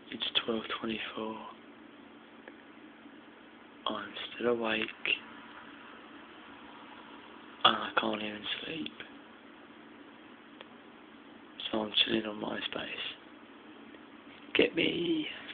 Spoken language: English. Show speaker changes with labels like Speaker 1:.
Speaker 1: It's 12:24. I'm still awake. And I can't even sleep. So I'm chilling on MySpace. Get me.